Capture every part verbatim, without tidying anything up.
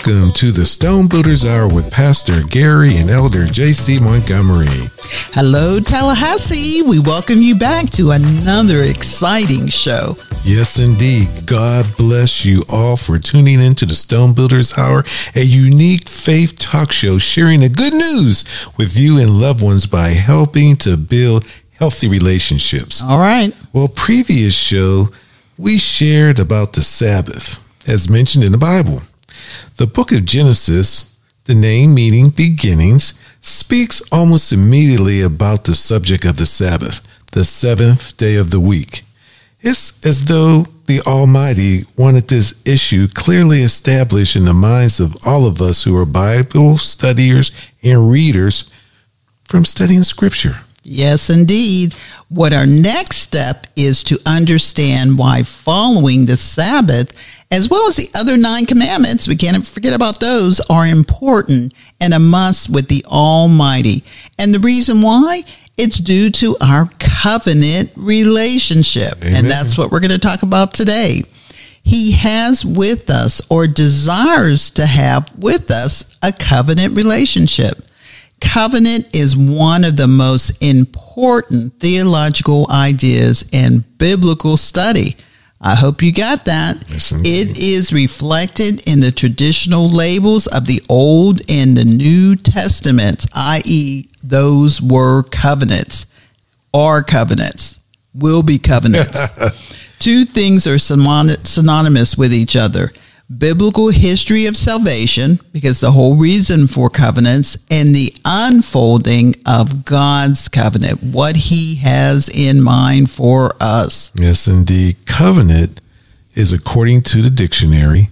welcome to the Stone Builders Hour with Pastor Gary and Elder J C Montgomery. Hello, Tallahassee. We welcome you back to another exciting show. Yes, indeed. God bless you all for tuning in to the Stone Builders Hour, a unique faith talk show sharing the good news with you and loved ones by helping to build healthy relationships. All right. Well, previous show, we shared about the Sabbath, as mentioned in the Bible. The book of Genesis, the name meaning beginnings, speaks almost immediately about the subject of the Sabbath, the seventh day of the week. It's as though the Almighty wanted this issue clearly established in the minds of all of us who are Bible studiers and readers from studying Scripture. Yes, indeed. What our next step is to understand why following the Sabbath, as well as the other nine commandments, we can't forget about those, are important and a must with the Almighty. And the reason why? It's due to our covenant relationship. Amen. And that's what we're going to talk about today. He has with us, or desires to have with us, a covenant relationship. Covenant is one of the most important theological ideas in biblical study. I hope you got that. Yes, it is reflected in the traditional labels of the Old and the New Testaments, that is, those were covenants, are covenants, will be covenants. Two things are synonymous with each other. Biblical history of salvation, because the whole reason for covenants, and the unfolding of God's covenant, what he has in mind for us. Yes, indeed. Covenant is, according to the dictionary,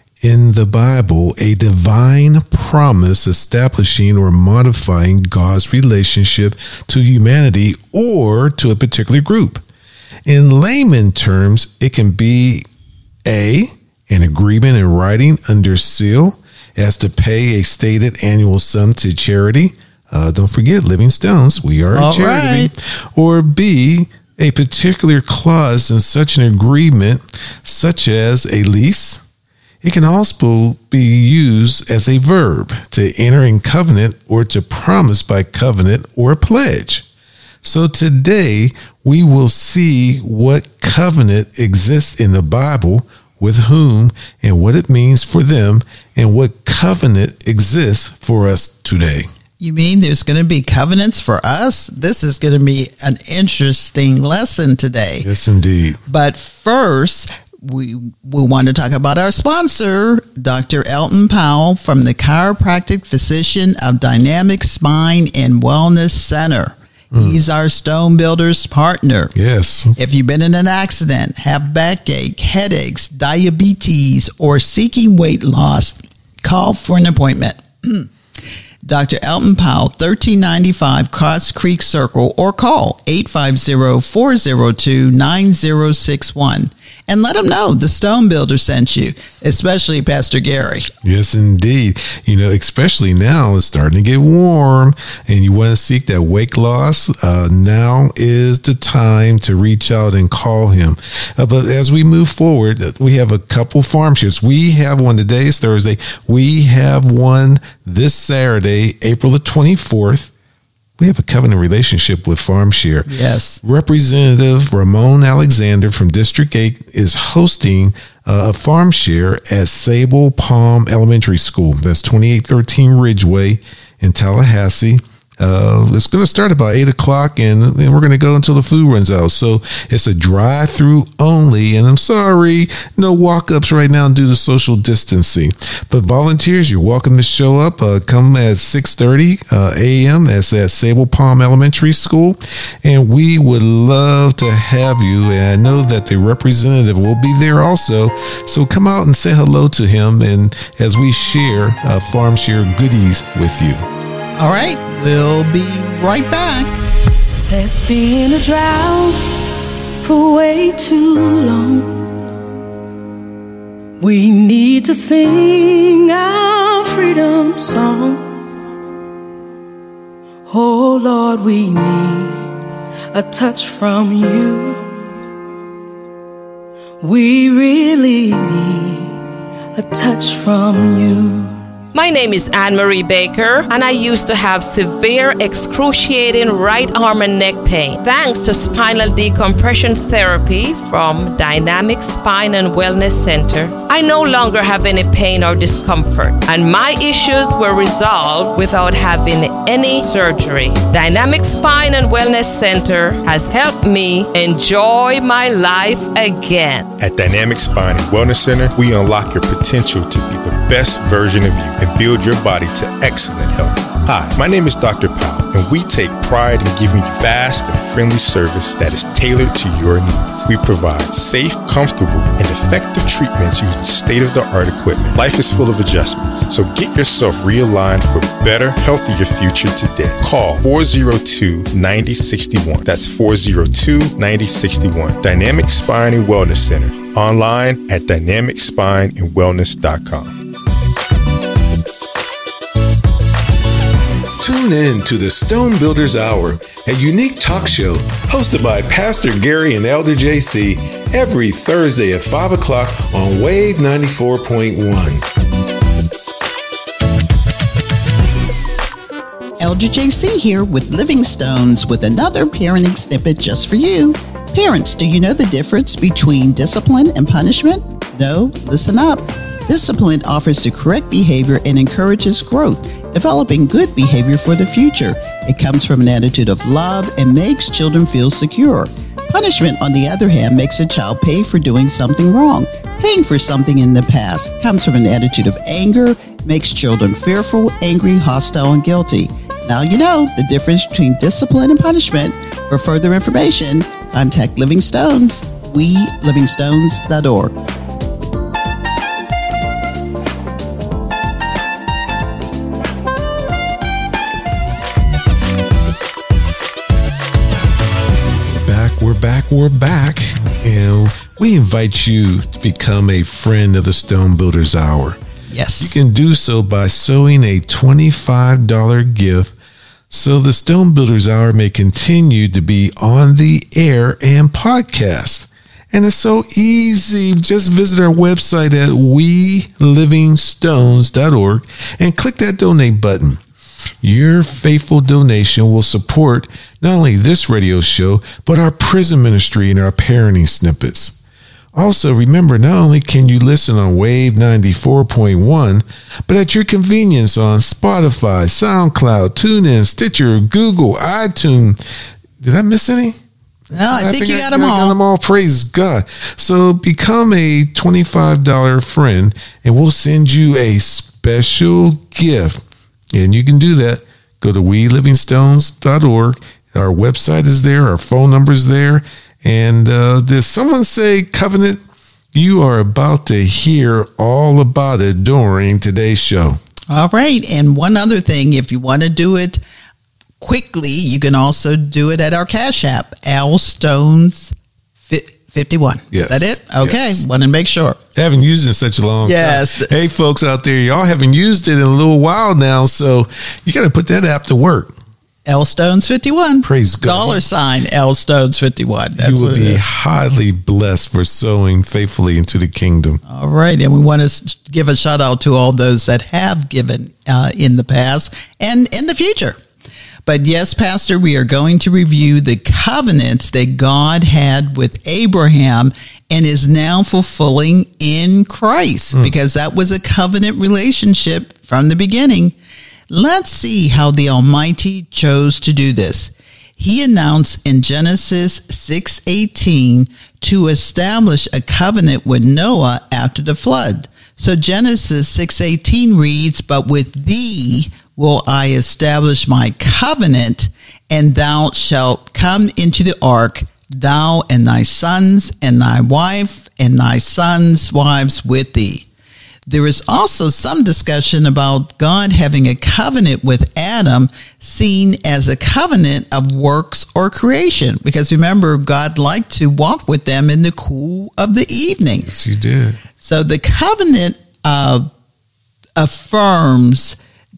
in the Bible, a divine promise establishing or modifying God's relationship to humanity or to a particular group. In layman terms, it can be a an agreement in writing under seal as to pay a stated annual sum to charity. Uh, don't forget, Living Stones, we are All a charity. Right. Or B, a particular clause in such an agreement, such as a lease. It can also be used as a verb to enter in covenant or to promise by covenant or pledge. So today we will see what covenant exists in the Bible, with whom, and what it means for them, and what covenant exists for us today. You mean there's going to be covenants for us? This is going to be an interesting lesson today. Yes, indeed. But first, we, we want to talk about our sponsor, Doctor Elton Powell from the Chiropractic Physician of Dynamic Spine and Wellness Center. He's our Stone Builders partner. Yes. If you've been in an accident, have backache, headaches, diabetes, or seeking weight loss, call for an appointment. Doctor Elton Powell, thirteen ninety-five Cross Creek Circle, or call eight five zero, four zero two, nine zero six one. And let them know the Stone Builder sent you, especially Pastor Gary. Yes, indeed. You know, especially now it's starting to get warm and you want to seek that weight loss. Uh, now is the time to reach out and call him. Uh, but as we move forward, we have a couple farm shares. We have one today, it's Thursday. We have one this Saturday, April the twenty-fourth. We have a covenant relationship with FarmShare. Yes. Representative Ramon Alexander from District eight is hosting uh, a FarmShare at Sable Palm Elementary School. That's twenty-eight thirteen Ridgeway in Tallahassee. Uh, it's going to start about eight o'clock, and, and we're going to go until the food runs out. So it's a drive-through only, and I'm sorry, no walk-ups right now due to social distancing. But volunteers, you're welcome to show up. Uh, come at six thirty uh, a.m. That's at Sable Palm Elementary School, and we would love to have you. And I know that the representative will be there also. So come out and say hello to him, and as we share uh, FarmShare goodies with you. All right, we'll be right back. There's been a drought for way too long. We need to sing our freedom song. Oh Lord, we need a touch from you. We really need a a touch from you. My name is Anne-Marie Baker, and I used to have severe, excruciating right arm and neck pain. Thanks to spinal decompression therapy from Dynamic Spine and Wellness Center, I no longer have any pain or discomfort, and my issues were resolved without having any surgery. Dynamic Spine and Wellness Center has helped me enjoy my life again. At Dynamic Spine and Wellness Center, we unlock your potential to be the best version of you and build your body to excellent health. Hi, my name is Doctor Powell, and we take pride in giving you fast and friendly service that is tailored to your needs. We provide safe, comfortable, and effective treatments using state-of-the-art equipment. Life is full of adjustments, so get yourself realigned for a better, healthier future today. Call four oh two, nine oh six one. That's four oh two, nine oh six one. Dynamic Spine and Wellness Center. Online at dynamic spine and wellness dot com. Tune in to the Stone Builders Hour, a unique talk show hosted by Pastor Gary and Elder J C every Thursday at five o'clock on Wave ninety-four point one. Elder J C here with Living Stones with another parenting snippet just for you. Parents, do you know the difference between discipline and punishment? No? Listen up. Discipline offers the correct behavior and encourages growth, developing good behavior for the future. It comes from an attitude of love and makes children feel secure. Punishment, on the other hand, makes a child pay for doing something wrong. Paying for something in the past comes from an attitude of anger, makes children fearful, angry, hostile, and guilty. Now you know the difference between discipline and punishment. For further information, contact Living Stones, we living stones dot org. We're back, we're back, and we invite you to become a friend of the Stone Builders Hour. Yes. You can do so by sewing a twenty-five dollars gift so the Stone Builders Hour may continue to be on the air and podcast. And it's so easy. Just visit our website at we living stones dot org and click that donate button. Your faithful donation will support not only this radio show, but our prison ministry and our parenting snippets. Also, remember, not only can you listen on Wave ninety-four point one, but at your convenience on Spotify, SoundCloud, TuneIn, Stitcher, Google, iTunes. Did I miss any? No, I, I think, think you got I, them I all. got them all. Praise God. So become a twenty-five dollars friend, and we'll send you a special gift. And you can do that. Go to we living stones dot org. Our website is there. Our phone number is there. And uh, did someone say covenant? You are about to hear all about it during today's show. All right. And one other thing, if you want to do it quickly, you can also do it at our Cash App, Al Stones fifty-one. Yes. Is that it? Okay. Yes. Want to make sure. I haven't used it in such a long yes. time. Hey, folks out there, y'all haven't used it in a little while now, so you got to put that app to work. L Stones fifty-one. Praise God. Dollar sign L Stones fifty-one. That's you will what be it is. highly blessed for sowing faithfully into the kingdom. All right. And we want to give a shout out to all those that have given uh, in the past and in the future. But yes, Pastor, we are going to review the covenants that God had with Abraham and is now fulfilling in Christ, mm. because that was a covenant relationship from the beginning. Let's see how the Almighty chose to do this. He announced in Genesis six eighteen to establish a covenant with Noah after the flood. So Genesis six eighteen reads, "But with thee will I establish my covenant, and thou shalt come into the ark, thou and thy sons and thy wife and thy sons' wives with thee." There is also some discussion about God having a covenant with Adam, seen as a covenant of works or creation. Because remember, God liked to walk with them in the cool of the evening. Yes, he did. So the covenant uh, affirms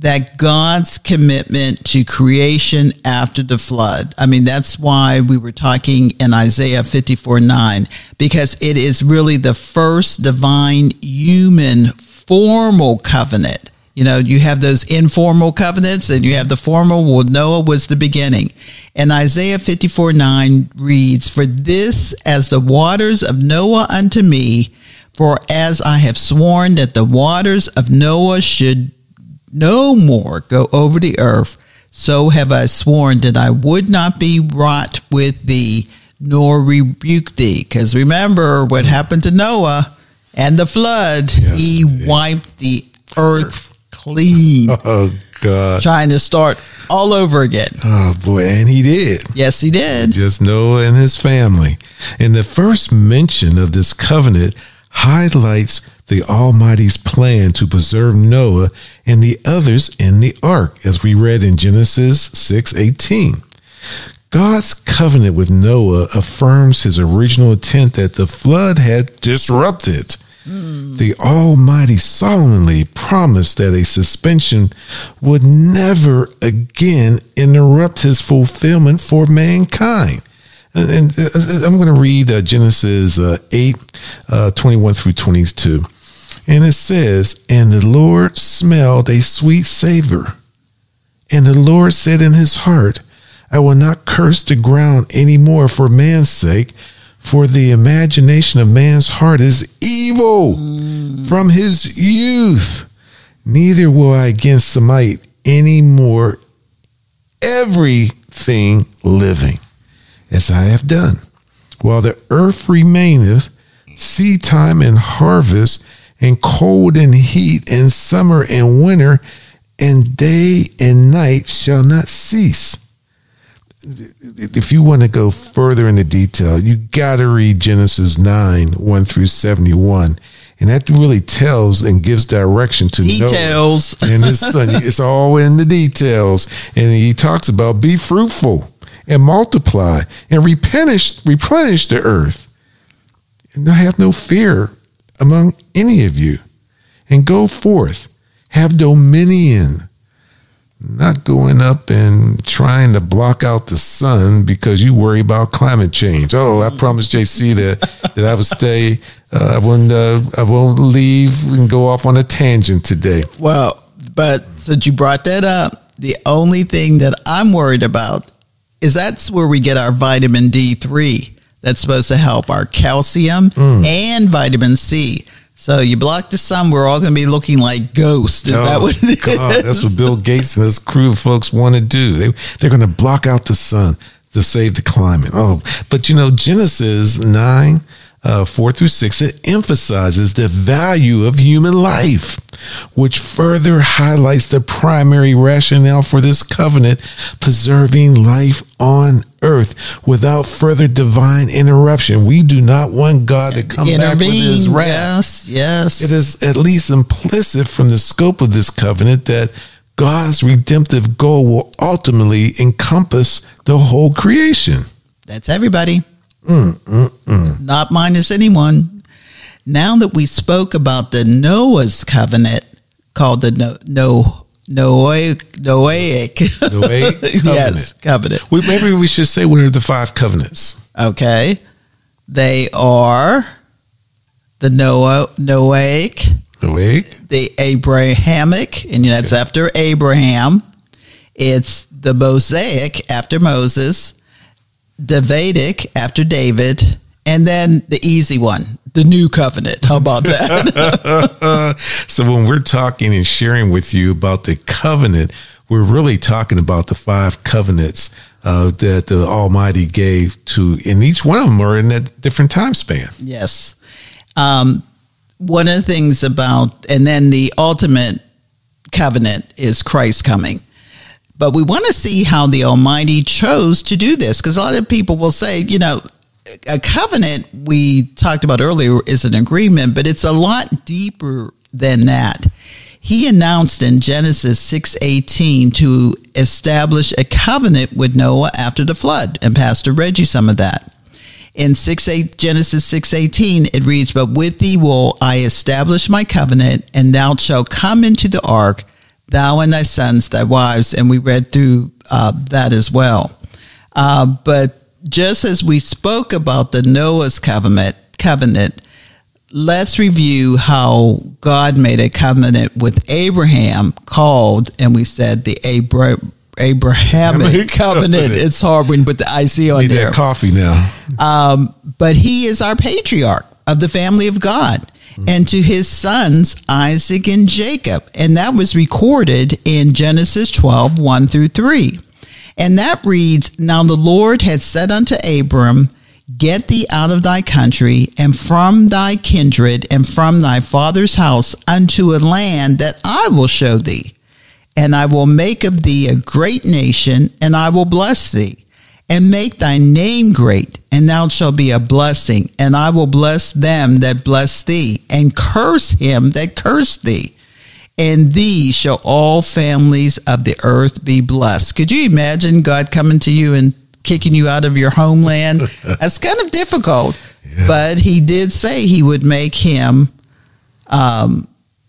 that God's commitment to creation after the flood. I mean, that's why we were talking in Isaiah fifty-four nine, because it is really the first divine human formal covenant. You know, you have those informal covenants and you have the formal. Well, Noah was the beginning. And Isaiah fifty-four nine reads, "For this as the waters of Noah unto me, for as I have sworn that the waters of Noah should no more go over the earth, so have I sworn that I would not be wroth with thee, nor rebuke thee." Because remember what happened to Noah and the flood. Yes, he wiped the earth clean. Oh, God. Trying to start all over again. Oh, boy. And he did. Yes, he did. Just Noah and his family. And the first mention of this covenant highlights the Almighty's plan to preserve Noah and the others in the ark, as we read in Genesis six eighteen. God's covenant with Noah affirms his original intent that the flood had disrupted. Mm. The Almighty solemnly promised that a suspension would never again interrupt his fulfillment for mankind. And, and uh, I'm going to read uh, Genesis uh, eight, uh, twenty-one through twenty-two. And it says, "And the Lord smelled a sweet savor. And the Lord said in his heart, I will not curse the ground any more for man's sake, for the imagination of man's heart is evil mm. from his youth. Neither will I again smite any more everything living, as I have done. While the earth remaineth, seed time and harvest, and cold and heat, and summer and winter, and day and night shall not cease." If you want to go further into detail, you got to read Genesis nine, one through seventy-one. And that really tells and gives direction to details. Noah and his son. It's all in the details. And he talks about be fruitful and multiply and replenish, replenish the earth. And have no fear among any of you. And go forth, have dominion. Not going up and trying to block out the sun because you worry about climate change. Oh, I promised J C that, that I would stay, uh, I, wouldn't, uh, I won't leave and go off on a tangent today. Well, but since you brought that up, the only thing that I'm worried about is that's where we get our vitamin D three. That's supposed to help our calcium mm. and vitamin C. So you block the sun, we're all going to be looking like ghosts. Is oh, that what it God, is? That's what Bill Gates and his crew of folks want to do. They, they're going to block out the sun to save the climate. Oh, but you know, Genesis nine, uh, four through six, it emphasizes the value of human life, which further highlights the primary rationale for this covenant, preserving life on earth without further divine interruption. We do not want God to come Intervene. back with his wrath. Yes, yes. It is at least implicit from the scope of this covenant that God's redemptive goal will ultimately encompass the whole creation. That's everybody. Mm, mm, mm. Not minus anyone. Now that we spoke about the Noah's covenant, called the no, no, Noahic, Noahic, Noahic covenant. Yes, covenant. We, maybe we should say what are the five covenants? Okay, they are the Noah, Noahic, Noahic, the Abrahamic, and that's okay. after Abraham. It's the Mosaic after Moses, Davidic after David, and then the easy one, the new covenant. How about that? So when we're talking and sharing with you about the covenant, we're really talking about the five covenants uh, that the Almighty gave to, and each one of them are in a different time span. Yes. Um, one of the things about, and then the ultimate covenant is Christ coming. But we want to see how the Almighty chose to do this, because a lot of people will say, you know, a covenant we talked about earlier is an agreement, but it's a lot deeper than that. He announced in Genesis six eighteen to establish a covenant with Noah after the flood, and Pastor read you some of that. In six eight Genesis six eighteen, it reads, "But with thee will I establish my covenant, and thou shalt come into the ark, thou and thy sons, thy wives, and we read through uh, that as well. Uh, but just as we spoke about the Noah's covenant, covenant, let's review how God made a covenant with Abraham called, and we said the Abra- Abrahamic covenant. It's hard when you put the I C on Need there. that coffee now. Um, but he is our patriarch of the family of God, mm-hmm. and to his sons, Isaac and Jacob. And that was recorded in Genesis twelve, one through three. And that reads, Now the Lord had said unto Abram, Get thee out of thy country, and from thy kindred, and from thy father's house, unto a land that I will show thee. And I will make of thee a great nation, and I will bless thee, and make thy name great, and thou shalt be a blessing. And I will bless them that bless thee, and curse him that curse thee. And thee shall all families of the earth be blessed. Could you imagine God coming to you and kicking you out of your homeland? That's kind of difficult. Yeah. But he did say he would make him um,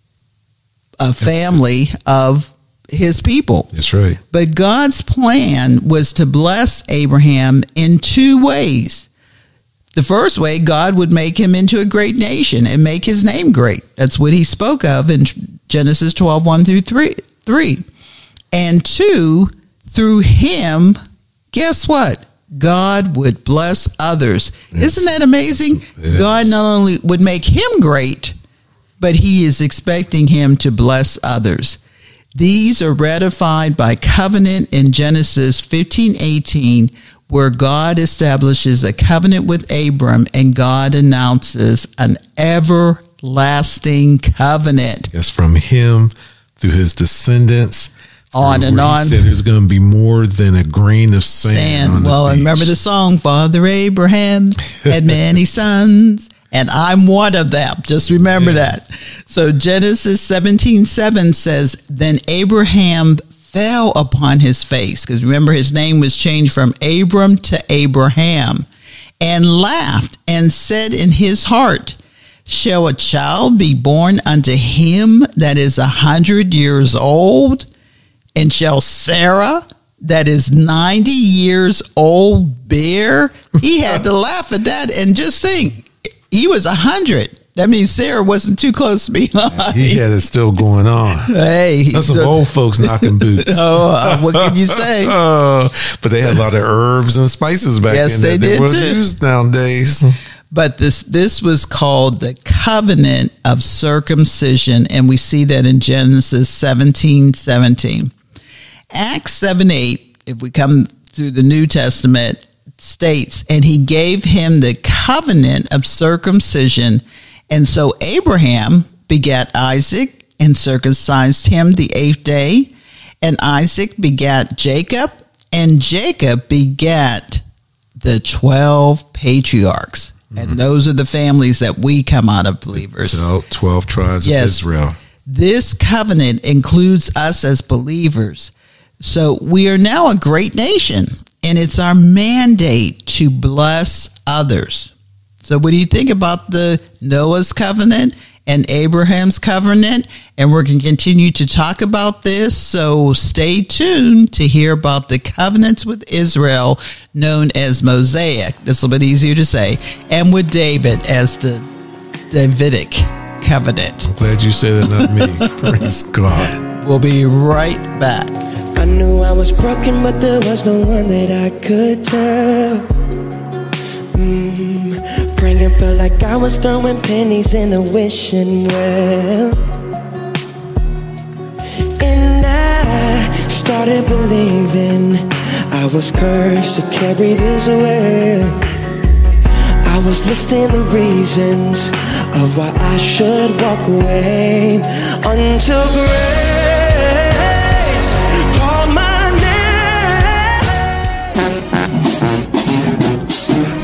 a family of his people. That's right. But God's plan was to bless Abraham in two ways. The first way, God would make him into a great nation and make his name great. That's what he spoke of in Genesis twelve, one through three. And two, through him, guess what? God would bless others. Yes. Isn't that amazing? It God is. Not only would make him great, but he is expecting him to bless others. These are ratified by covenant in Genesis fifteen eighteen, where God establishes a covenant with Abram and God announces an everlasting covenant. Yes, from him through his descendants. On and on. He said there's going to be more than a grain of sand. sand. On well, the remember the song, Father Abraham had many sons, and I'm one of them. Just remember yeah. that. So Genesis seventeen seven says, Then Abraham fell upon his face, because remember his name was changed from Abram to Abraham, and laughed and said in his heart, Shall a child be born unto him that is a hundred years old? And shall Sarah, that is ninety years old, bear? He had to laugh at that and just think, he was a hundred. That means Sarah wasn't too close to me. He had it still going on. Hey, that's some old folks knocking boots. Oh, uh, what can you say? uh, but they had a lot of herbs and spices back yes, then. Yes, they that did they too. Used nowadays. But this this was called the covenant of circumcision, and we see that in Genesis seventeen seventeen. Acts seven eight, if we come through the New Testament, states, and he gave him the covenant of circumcision. And so Abraham begat Isaac and circumcised him the eighth day. And Isaac begat Jacob, and Jacob begat the twelve patriarchs. Mm-hmm. And those are the families that we come out of, believers. So twelve tribes yes. of Israel. This covenant includes us as believers. So we are now a great nation, and it's our mandate to bless others. So what do you think about the Noah's covenant and Abraham's covenant? And we're going to continue to talk about this. So stay tuned to hear about the covenants with Israel, known as Mosaic. This will be easier to say. And with David as the Davidic covenant. I'm glad you said it, not me. Praise God. We'll be right back. I knew I was broken, but there was no one that I could tell. Mm, praying felt like I was throwing pennies in a wishing well. And I started believing I was cursed to carry this away. I was listing the reasons of why I should walk away until grace.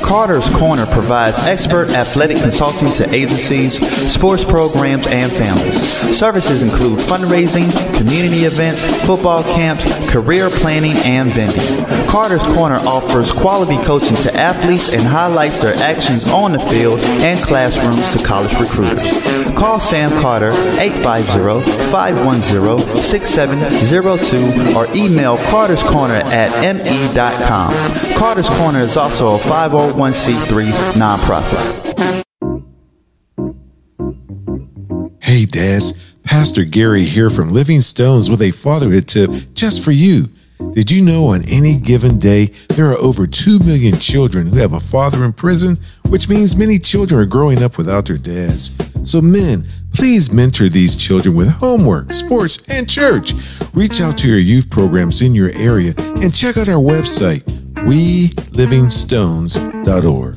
Carter's Corner provides expert athletic consulting to agencies, sports programs, and families. Services include fundraising, community events, football camps, career planning, and vending. Carter's Corner offers quality coaching to athletes and highlights their actions on the field and classrooms to college recruiters. Call Sam Carter eight five zero, five one zero, six seven zero two or email carters corner at m e dot com. Carter's Corner is also a five oh one c three nonprofit. Hey, Dads. Pastor Gary here from Living Stones with a fatherhood tip just for you. Did you know on any given day, there are over two million children who have a father in prison, which means many children are growing up without their dads. So men, please mentor these children with homework, sports, and church. Reach out to your youth programs in your area and check out our website, we living stones dot org.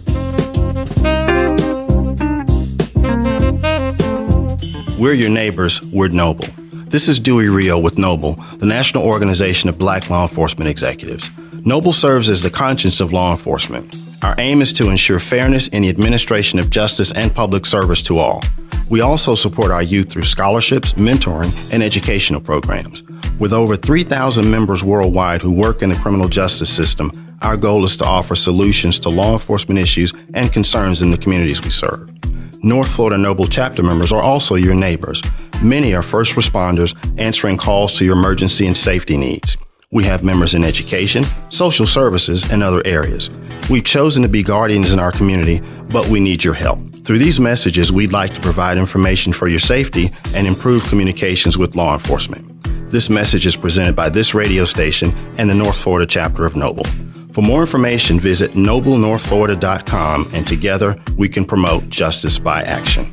We're your neighbors, we're Noble. This is Dewey Rio with Noble, the National Organization of Black Law Enforcement Executives. Noble serves as the conscience of law enforcement. Our aim is to ensure fairness in the administration of justice and public service to all. We also support our youth through scholarships, mentoring, and educational programs. With over three thousand members worldwide who work in the criminal justice system, our goal is to offer solutions to law enforcement issues and concerns in the communities we serve. North Florida Noble chapter members are also your neighbors. Many are first responders answering calls to your emergency and safety needs. We have members in education, social services, and other areas. We've chosen to be guardians in our community, but we need your help. Through these messages, we'd like to provide information for your safety and improve communications with law enforcement. This message is presented by this radio station and the North Florida chapter of Noble. For more information, visit noble north florida dot com, and together we can promote justice by action.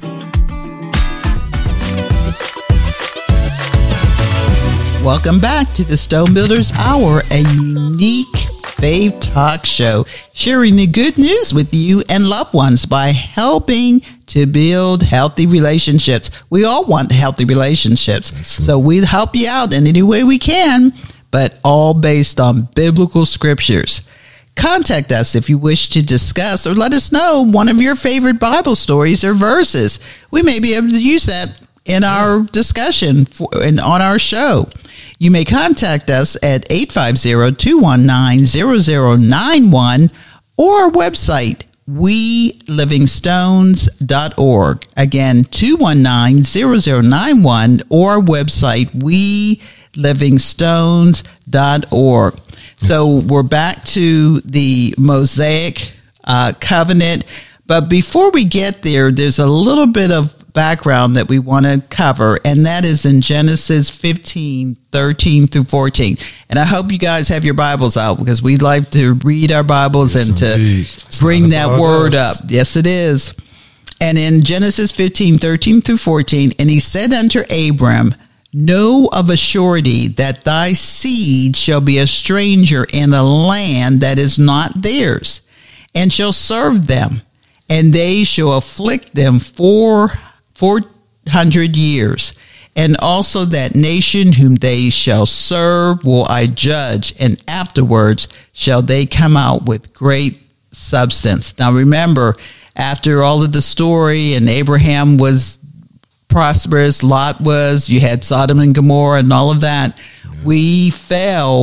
Welcome back to the Stone Builders Hour, a unique faith talk show, sharing the good news with you and loved ones by helping to build healthy relationships. We all want healthy relationships, Excellent. So we help you out in any way we can, but all based on biblical scriptures. Contact us if you wish to discuss or let us know one of your favorite Bible stories or verses. We may be able to use that in our discussion for, and on our show. You may contact us at eight five zero, two one nine, zero zero nine one or our website, we living stones dot org. Again, two one nine, zero zero nine one or our website, we living stones dot org. So we're back to the Mosaic uh, covenant. But before we get there, there's a little bit of background that we want to cover, and that is in Genesis fifteen, thirteen through fourteen. And I hope you guys have your Bibles out, because we'd like to read our Bibles yes, and to bring that word us. up. Yes, it is. And in Genesis fifteen, thirteen through fourteen, and he said unto Abram, know of a surety that thy seed shall be a stranger in a land that is not theirs, and shall serve them, and they shall afflict them four four hundred years. And also that nation whom they shall serve will I judge, and afterwards shall they come out with great substance. Now remember, after all of the story, and Abraham was prosperous, Lot was, you had Sodom and Gomorrah and all of that, yeah. we fell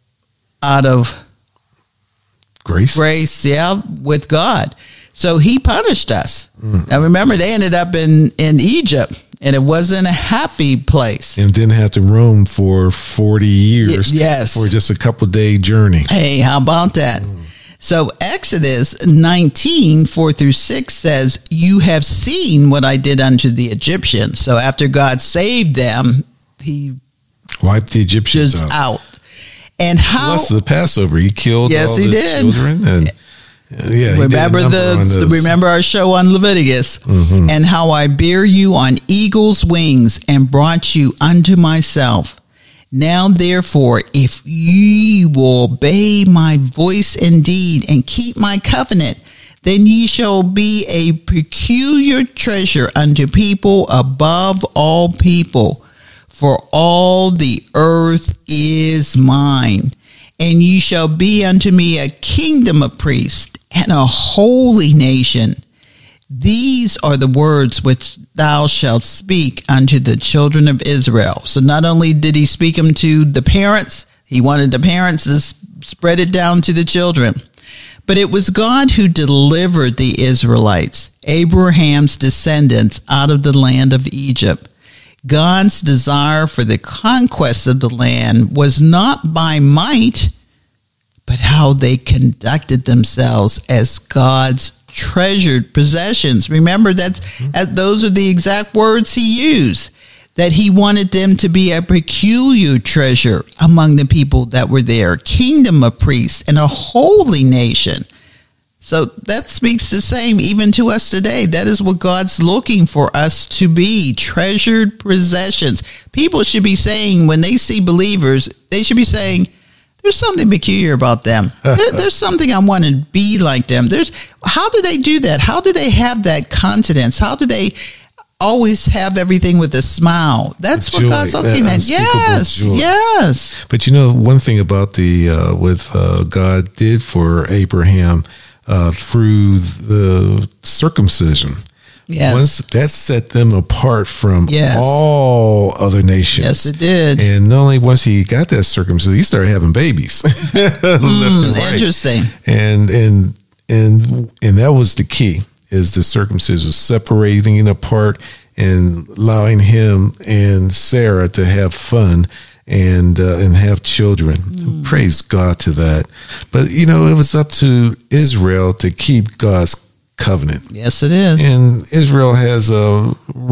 out of grace, grace, yeah, with God. So he punished us. Mm. Now remember, they ended up in, in Egypt, and it wasn't a happy place. And didn't have to roam for forty years y- yes. for just a couple day journey. Hey, how about that? Mm. So Exodus nineteen, four through six says, you have seen what I did unto the Egyptians. So after God saved them, he wiped the Egyptians out. out. And how? Plus the Passover, he killed yes, all he the did. children. And yeah, remember the remember our show on Leviticus, mm-hmm. and how I bear you on eagle's wings and brought you unto myself. Now therefore, if ye will obey my voice indeed and keep my covenant, then ye shall be a peculiar treasure unto people above all people, for all the earth is mine. And ye shall be unto me a kingdom of priests and a holy nation. These are the words which thou shalt speak unto the children of Israel. So not only did he speak them to the parents, he wanted the parents to spread it down to the children. But it was God who delivered the Israelites, Abraham's descendants, out of the land of Egypt. God's desire for the conquest of the land was not by might, but how they conducted themselves as God's treasured possessions. Remember that mm-hmm. those are the exact words he used, that he wanted them to be a peculiar treasure among the people that were there, kingdom of priests and a holy nation. So that speaks the same even to us today. That is what God's looking for us to be, treasured possessions. People should be saying, when they see believers, they should be saying, there's something peculiar about them. There, there's something I want to be like them. There's how do they do that? How do they have that confidence? How do they always have everything with a smile? That's what God's looking at. Yes, joy. Yes. But you know, one thing about the uh, with uh, God did for Abraham uh, through the circumcision. Yes. Once that set them apart from yes. all other nations. Yes, it did. And not only once he got that circumcision, he started having babies. mm, right. Interesting. And and and and that was the key, is the circumcision, separating apart and allowing him and Sarah to have fun and uh, and have children. Mm. Praise God to that. But you know, it was up to Israel to keep God's covenant. Yes, it is. And Israel has a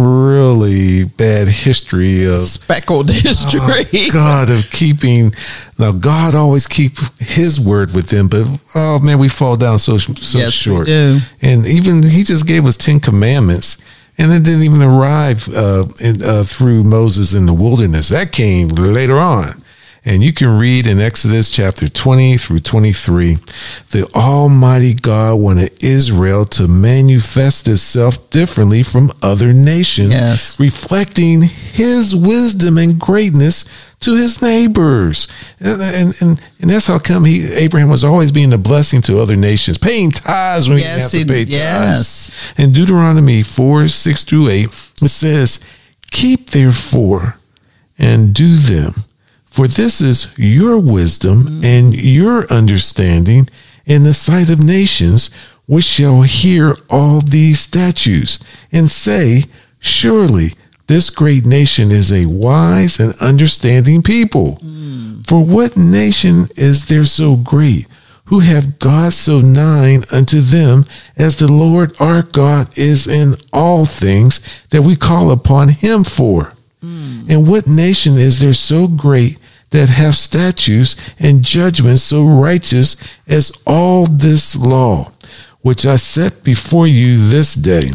really bad history of speckled history. Oh, God, of keeping. Now, God always keep His word with them, but oh man, we fall down so so yes, short. We do. And even He just gave us Ten Commandments, and it didn't even arrive uh, in, uh, through Moses in the wilderness. That came later on. And you can read in Exodus chapter twenty through twenty-three, the Almighty God wanted Israel to manifest itself differently from other nations, yes. reflecting His wisdom and greatness to His neighbors. And, and, and, and that's how come he Abraham was always being a blessing to other nations, paying tithes when yes, he had to pay it, yes. tithes. In Deuteronomy four, six through eight, it says, keep therefore and do them, for this is your wisdom mm. and your understanding in the sight of nations, which shall hear all these statutes and say, surely this great nation is a wise and understanding people. Mm. For what nation is there so great, who have God so nigh unto them, as the Lord our God is in all things that we call upon Him for? Mm. And what nation is there so great, that have statutes and judgments so righteous as all this law, which I set before you this day?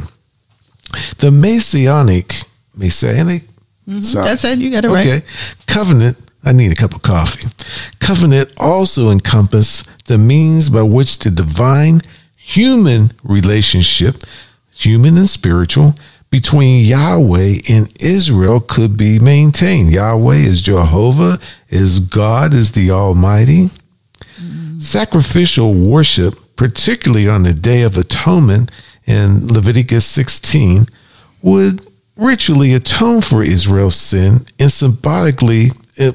The Messianic, Messianic, mm-hmm. That's it, you got it okay. right. Covenant, I need a cup of coffee. Covenant also encompass the means by which the divine human relationship, human and spiritual, between Yahweh and Israel could be maintained. Yahweh is Jehovah, is God, is the Almighty. Mm. Sacrificial worship, particularly on the Day of Atonement in Leviticus sixteen, would ritually atone for Israel's sin and symbolically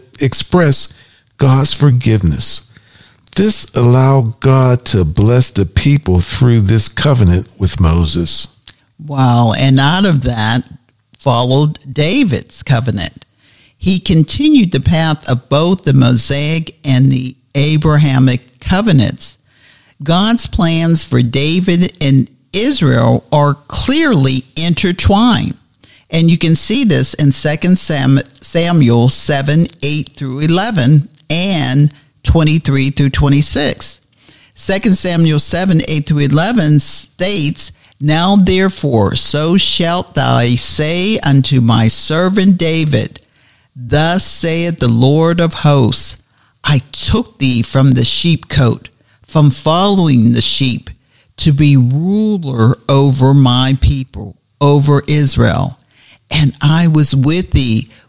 express God's forgiveness. This allowed God to bless the people through this covenant with Moses. Wow. And out of that followed David's covenant. He continued the path of both the Mosaic and the Abrahamic covenants. God's plans for David and Israel are clearly intertwined. And you can see this in Second Samuel seven, eight through eleven and twenty-three through twenty-six. Second Samuel seven, eight through eleven states, now therefore, so shalt thou say unto my servant David, thus saith the Lord of hosts, I took thee from the sheepcote, from following the sheep, to be ruler over my people, over Israel. And I was with thee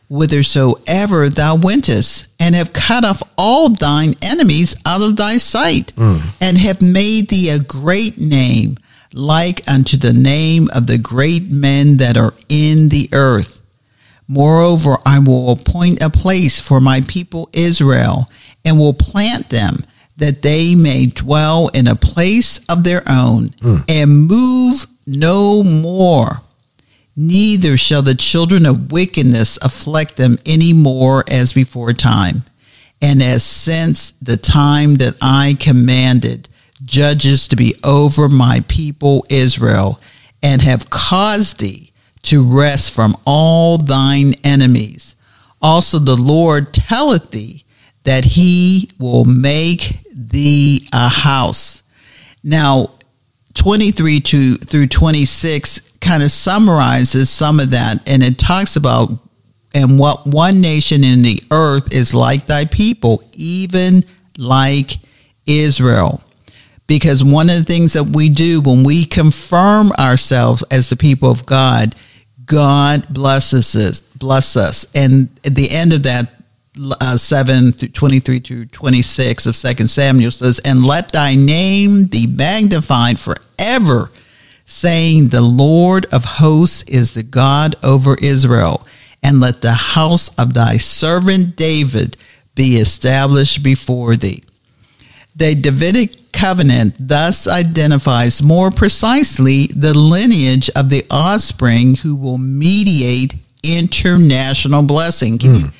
whithersoever thou wentest, and have cut off all thine enemies out of thy sight, mm. and have made thee a great name, like unto the name of the great men that are in the earth. Moreover, I will appoint a place for my people Israel, and will plant them, that they may dwell in a place of their own, mm. and move no more. Neither shall the children of wickedness afflict them any more as before time, and as since the time that I commanded judges to be over my people Israel, and have caused thee to rest from all thine enemies. Also the Lord telleth thee that he will make thee a house. Now, twenty-three to through twenty-six kind of summarizes some of that, and it talks about, and what one nation in the earth is like thy people, even like Israel. Because one of the things that we do when we confirm ourselves as the people of God, God blesses us, bless us. And at the end of that, uh, seven through twenty-three to twenty-six of Second Samuel says, and let thy name be magnified forever, saying, the Lord of hosts is the God over Israel, and let the house of thy servant David be established before thee. The Davidic covenant thus identifies more precisely the lineage of the offspring who will mediate international blessing. Mm.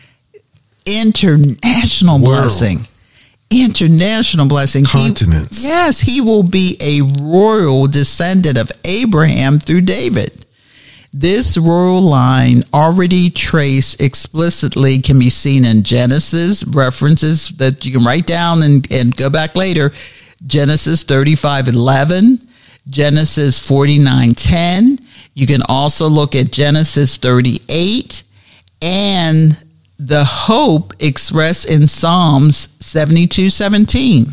International World. blessing. International blessing. Continents. He, yes, he will be a royal descendant of Abraham through David. This royal line, already traced explicitly, can be seen in Genesis, references that you can write down and, and go back later. Genesis thirty-five eleven, Genesis forty-nine ten. You can also look at Genesis thirty-eight, and the hope expressed in Psalms seventy-two seventeen.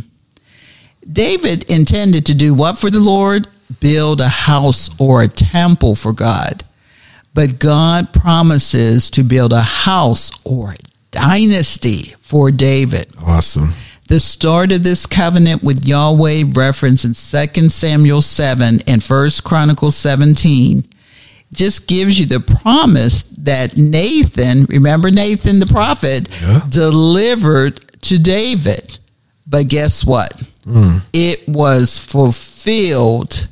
David intended to do what for the Lord? Build a house or a temple for God. But God promises to build a house or a dynasty for David. Awesome. The start of this covenant with Yahweh, referenced in Second Samuel seven and First Chronicles seventeen, just gives you the promise that Nathan, remember Nathan the prophet, yeah. delivered to David. But guess what? Mm. It was fulfilled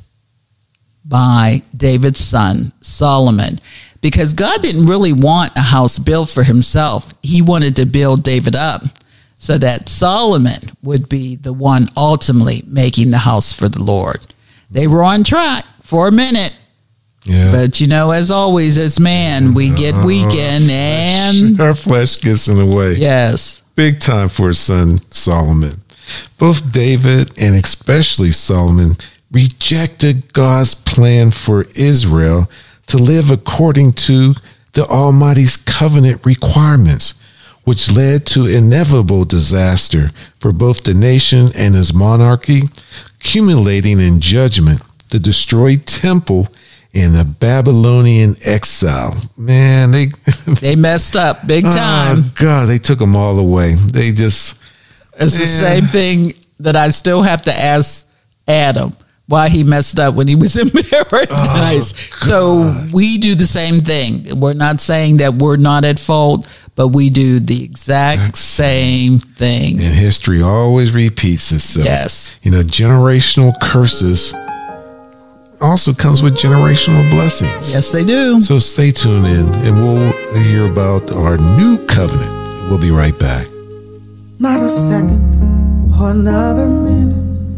by David's son, Solomon. Because God didn't really want a house built for himself. He wanted to build David up so that Solomon would be the one ultimately making the house for the Lord. They were on track for a minute. Yeah. But, you know, as always, as man, we get uh, weakened and... Our flesh gets in the way. Yes. Big time for his son, Solomon. Both David and especially Solomon rejected God's plan for Israel to live according to the Almighty's covenant requirements, which led to inevitable disaster for both the nation and his monarchy, culminating in judgment, the destroyed temple, and the Babylonian exile. Man, they they messed up big time. Oh, God, they took them all away. They just... It's man. the same thing that I still have to ask Adam why he messed up when he was in paradise. Oh, so we do the same thing. We're not saying that we're not at fault, but we do the exact, exact same thing. And history always repeats itself. Yes. You know, generational curses also comes with generational blessings. Yes, they do. So stay tuned in, and we'll hear about our new covenant. We'll be right back. Not a second or another minute,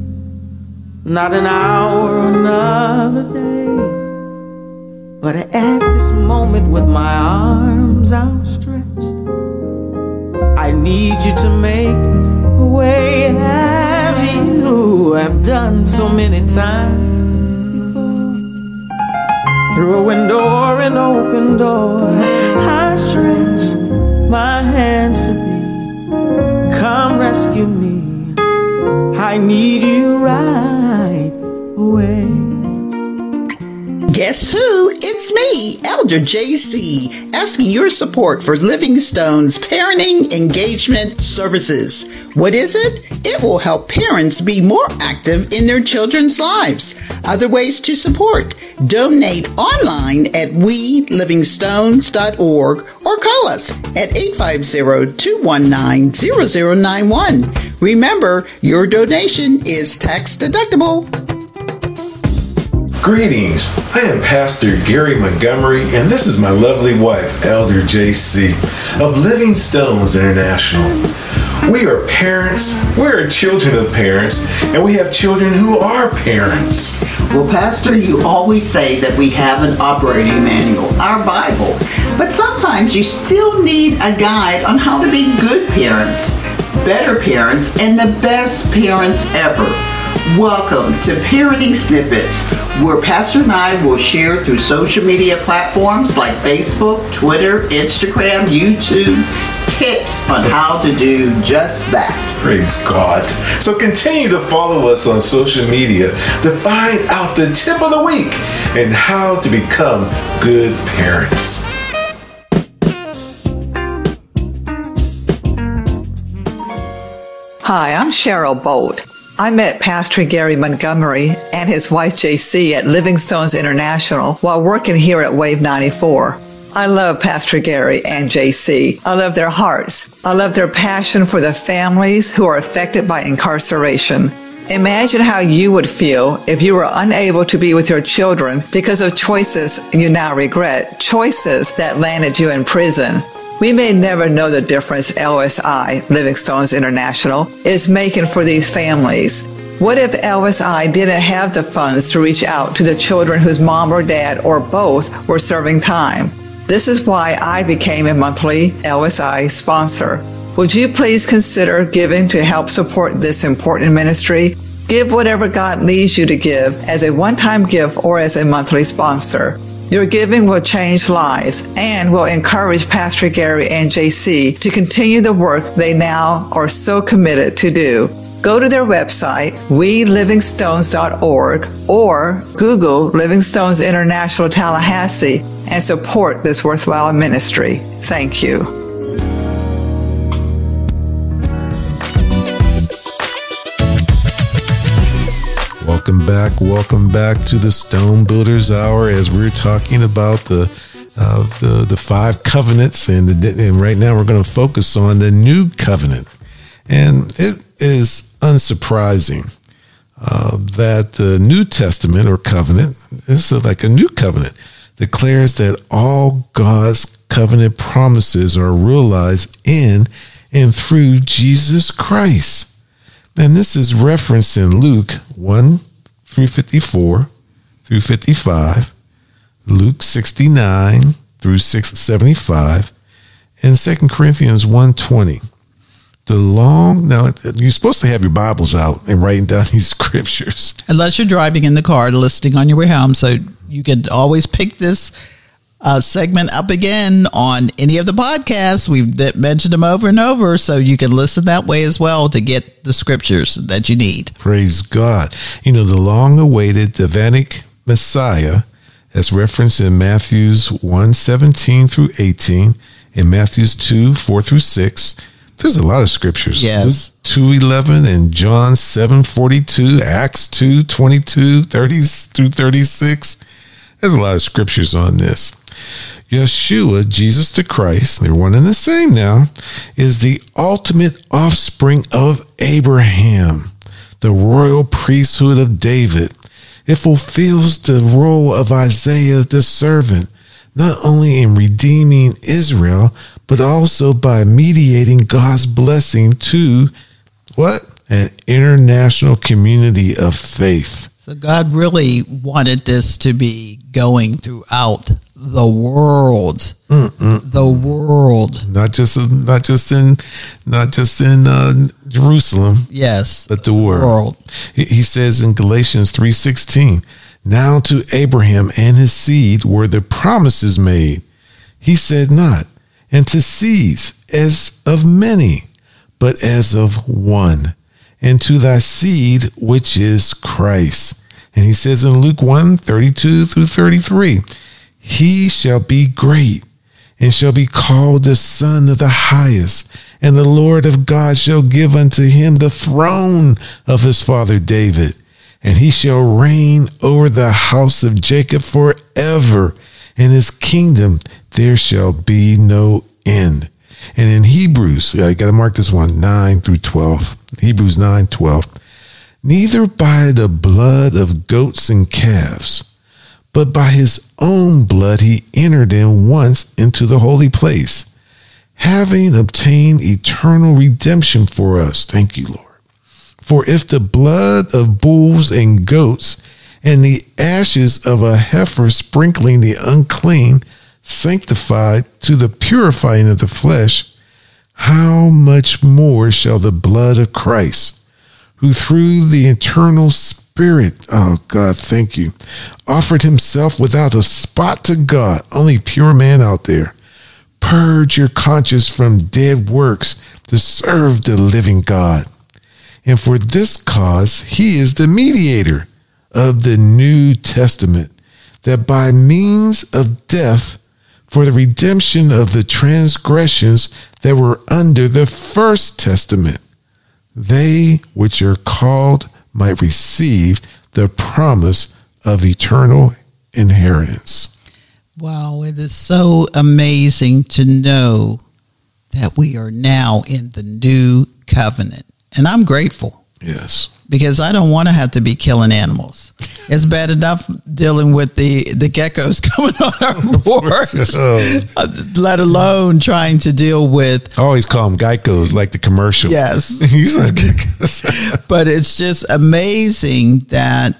not an hour or another day, but at this moment with my arms outstretched, I need you to make a way as you have done so many times before. Through a window or an open door, I stretch my hands to thee. Come rescue me, I need you right away. Guess who? It's me, Elder J C, asking your support for Living Stone's Parenting Engagement Services. What is it? It will help parents be more active in their children's lives. Other ways to support: donate online at we living stones dot org or call us at eight five zero, two one nine, zero zero nine one. Remember, your donation is tax deductible. Greetings, I am Pastor Gary Montgomery, and this is my lovely wife, Elder J C, of Living Stones International. We are parents, we are children of parents, and we have children who are parents. Well, Pastor, you always say that we have an operating manual, our Bible, but sometimes you still need a guide on how to be good parents, better parents, and the best parents ever. Welcome to Parenting Snippets, where Pastor and I will share through social media platforms like Facebook, Twitter, Instagram, YouTube, tips on how to do just that. Praise God. So continue to follow us on social media to find out the tip of the week and how to become good parents. Hi, I'm Cheryl Bolt. I met Pastor Gary Montgomery and his wife J C at Living Stones International while working here at Wave ninety-four. I love Pastor Gary and J C. I love their hearts. I love their passion for the families who are affected by incarceration. Imagine how you would feel if you were unable to be with your children because of choices you now regret, choices that landed you in prison. We may never know the difference L S I, Living Stones International, is making for these families. What if L S I didn't have the funds to reach out to the children whose mom or dad or both were serving time? This is why I became a monthly L S I sponsor. Would you please consider giving to help support this important ministry? Give whatever God leads you to give as a one-time gift or as a monthly sponsor. Your giving will change lives and will encourage Pastor Gary and J C to continue the work they now are so committed to do. Go to their website, we living stones dot org, or Google Living Stones International Tallahassee and support this worthwhile ministry. Thank you. Welcome back, welcome back to the Stone Builders Hour as we're talking about the uh, the, the five covenants, and, the, and right now we're going to focus on the new covenant. And it is unsurprising uh, that the New Testament or covenant, this is like a new covenant, declares that all God's covenant promises are realized in and through Jesus Christ. And this is referenced in Luke one through fifty-four through fifty-five, Luke sixty-nine through six seventy-five, and Second Corinthians one twenty. The long, now you're supposed to have your Bibles out and writing down these scriptures. Unless you're driving in the car, listening on your way home, so you can always pick this Uh, segment up again on any of the podcasts. We've mentioned them over and over, so you can listen that way as well to get the scriptures that you need. Praise God. You know, the long-awaited Davidic Messiah, as referenced in Matthews one seventeen through eighteen, and Matthews two four through six. There's a lot of scriptures. Yes. Luke two eleven and John seven forty-two, Acts two twenty-two, thirty through thirty-six. There's a lot of scriptures on this. Yeshua, Jesus the Christ, they're one and the same now, is the ultimate offspring of Abraham, the royal priesthood of David. It fulfills the role of Isaiah the servant, not only in redeeming Israel, but also by mediating God's blessing to what? An international community of faith. So God really wanted this to be going throughout the world, Mm-mm. the world, not just not just in not just in uh, Jerusalem, yes, but the world. world. He, he says in Galatians three sixteen, "Now to Abraham and his seed were the promises made. He said not, and to seeds as of many, but as of one, and to thy seed which is Christ." And he says in Luke one, thirty-two through thirty-three, he shall be great and shall be called the Son of the Highest. And the Lord of God shall give unto him the throne of his father David. And he shall reign over the house of Jacob forever. And his kingdom there shall be no end. And in Hebrews, I got to mark this one, nine through twelve. Hebrews nine, twelve. Neither by the blood of goats and calves, but by his own blood he entered in once into the holy place, having obtained eternal redemption for us. Thank you, Lord. For if the blood of bulls and goats and the ashes of a heifer sprinkling the unclean sanctified to the purifying of the flesh, how much more shall the blood of Christ, who through the eternal Spirit, oh God, thank you, offered himself without a spot to God, only pure man out there, purge your conscience from dead works to serve the living God. And for this cause, he is the mediator of the New Testament, that by means of death, for the redemption of the transgressions that were under the first testament, they which are called might receive the promise of eternal inheritance. Wow, it is so amazing to know that we are now in the new covenant. And I'm grateful. Yes. Because I don't want to have to be killing animals. It's bad enough dealing with the, the geckos coming on our porch, oh. let alone trying to deal with... I always call them geckos, like the commercial. Yes. He's like geckos. But it's just amazing that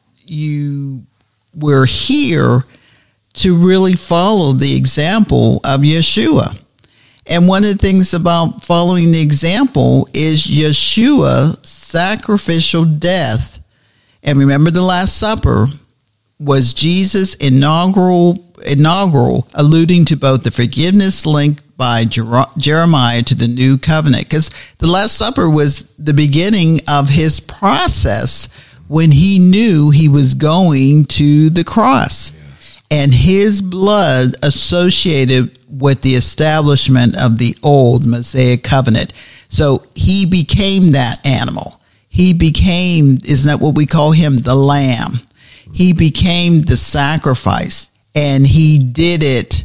you were here to really follow the example of Yeshua. And one of the things about following the example is Yeshua's sacrificial death. And remember, the Last Supper was Jesus' inaugural, inaugural, alluding to both the forgiveness linked by Jer- Jeremiah to the new covenant. Because the Last Supper was the beginning of his process when he knew he was going to the cross. Yes. And his blood associated with the establishment of the old Mosaic covenant. So he became that animal. He became, isn't that what we call him? The lamb. He became the sacrifice, and he did it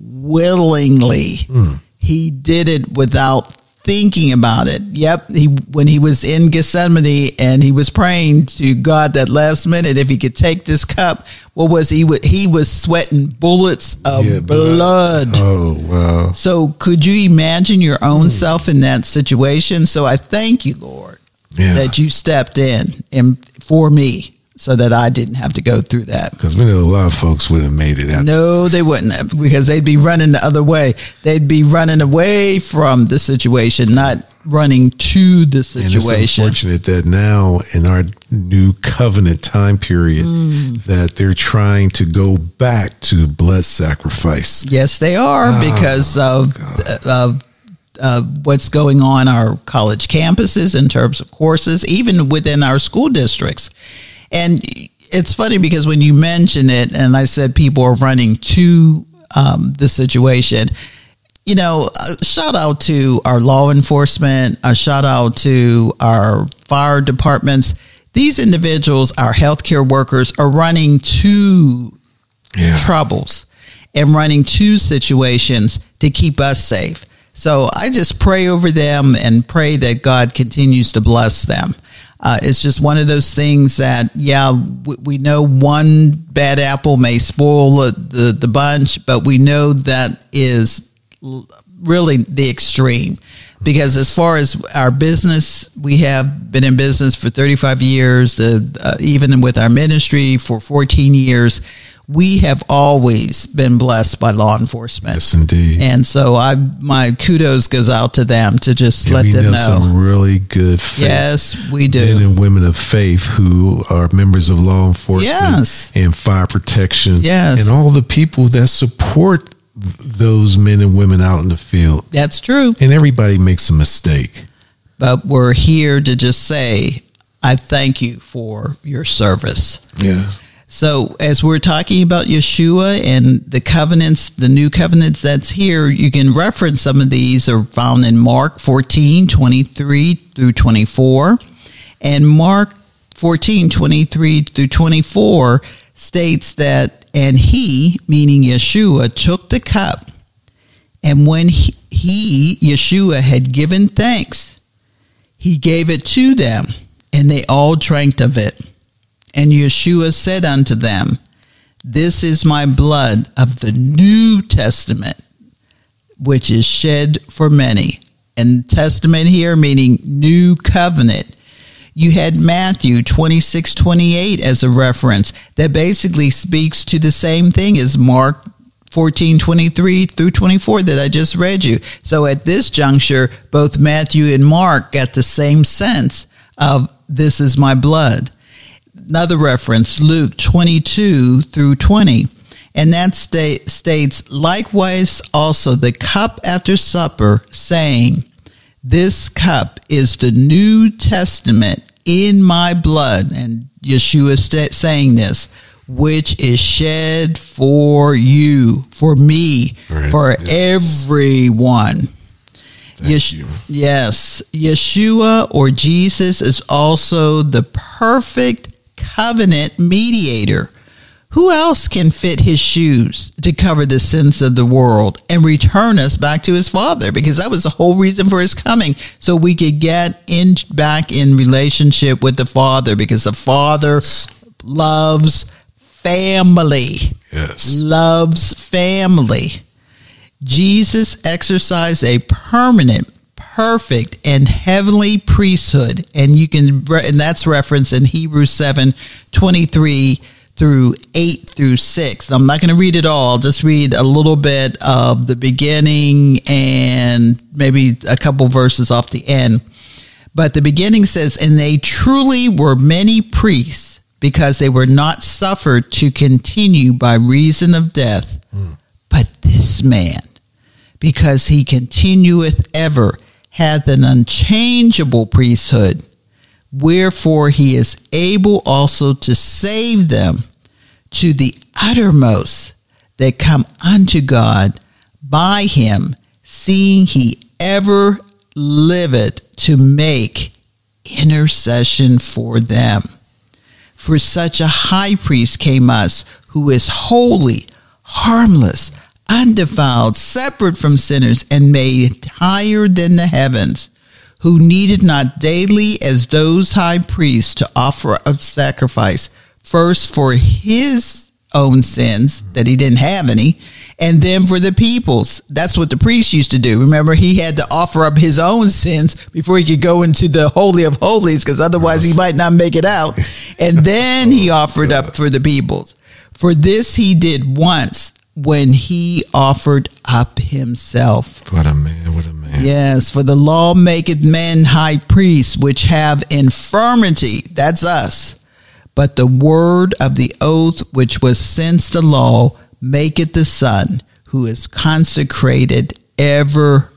willingly. Mm. He did it without thinking about it. Yep. He, when he was in Gethsemane and he was praying to God that last minute, if he could take this cup, what was he? He was sweating bullets of yeah, blood. Oh, wow. So could you imagine your own mm. self in that situation? So I thank you, Lord, yeah. that you stepped in and for me so that I didn't have to go through that. Because we know a lot of folks would have made it out. No, they wouldn't have, because they'd be running the other way. They'd be running away from the situation, not running to the situation. And it's unfortunate that now in our new covenant time period mm. that they're trying to go back to blood sacrifice. Yes, they are, oh, because of, of uh, what's going on our college campuses in terms of courses, even within our school districts. And it's funny because when you mention it, and I said people are running to um, the situation, you know, a shout out to our law enforcement, a shout out to our fire departments. These individuals, our healthcare workers, are running to yeah. troubles and running to situations to keep us safe. So I just pray over them and pray that God continues to bless them. Uh, it's just one of those things that, yeah, we, we know one bad apple may spoil the, the, the bunch, but we know that is really the extreme. Because as far as our business, we have been in business for thirty-five years, uh, uh, even with our ministry for fourteen years. We have always been blessed by law enforcement. Yes, indeed. And so I, my kudos goes out to them to just and let we them know. know. Some really good faith. Yes, we do. Men and women of faith who are members of law enforcement yes. and fire protection. Yes. And all the people that support those men and women out in the field. That's true. And everybody makes a mistake. But we're here to just say, I thank you for your service. Yeah. So as we're talking about Yeshua and the covenants, the new covenants that's here, you can reference some of these are found in Mark fourteen, twenty-three through twenty-four. And Mark fourteen, twenty-three through twenty-four states that, and he, meaning Yeshua, took the cup, and when he, he, Yeshua, had given thanks, he gave it to them, and they all drank of it. And Yeshua said unto them, this is my blood of the New Testament, which is shed for many. And testament here meaning new covenant. You had Matthew twenty-six, twenty-eight as a reference that basically speaks to the same thing as Mark fourteen, twenty-three through twenty-four that I just read you. So at this juncture, both Matthew and Mark got the same sense of this is my blood. Another reference, Luke twenty-two through twenty. And that state states, likewise also the cup after supper, saying, this cup is the New Testament in my blood. And Yeshua st- saying this, which is shed for you, for me, right. for yes. everyone. Yes, you. yes, Yeshua or Jesus is also the perfect covenant mediator. Who else can fit his shoes to cover the sins of the world and return us back to his Father? Because that was the whole reason for his coming, so we could get in back in relationship with the Father, because the Father loves family. Yes. Loves family. Jesus exercised a permanent, perfect, and heavenly priesthood, and you can, and that's referenced in Hebrews seven, twenty-three through eight through six. I'm not going to read it all. I'll just read a little bit of the beginning and maybe a couple verses off the end. But the beginning says, and they truly were many priests, because they were not suffered to continue by reason of death. Mm. But this man, because he continueth ever, hath an unchangeable priesthood, wherefore he is able also to save them to the uttermost that come unto God by him, seeing he ever liveth to make intercession for them. For such a high priest came us, who is holy, harmless, undefiled, separate from sinners, and made higher than the heavens, who needed not daily as those high priests to offer up sacrifice, first for his own sins, that he didn't have any, and then for the people's. That's what the priest used to do. Remember, he had to offer up his own sins before he could go into the Holy of Holies, because otherwise he might not make it out. And then he offered up for the people's. For this he did once, when he offered up himself. What a man, what a man. Yes, for the law maketh men high priests, which have infirmity. That's us. But the word of the oath, which was since the law, maketh the Son, who is consecrated evermore.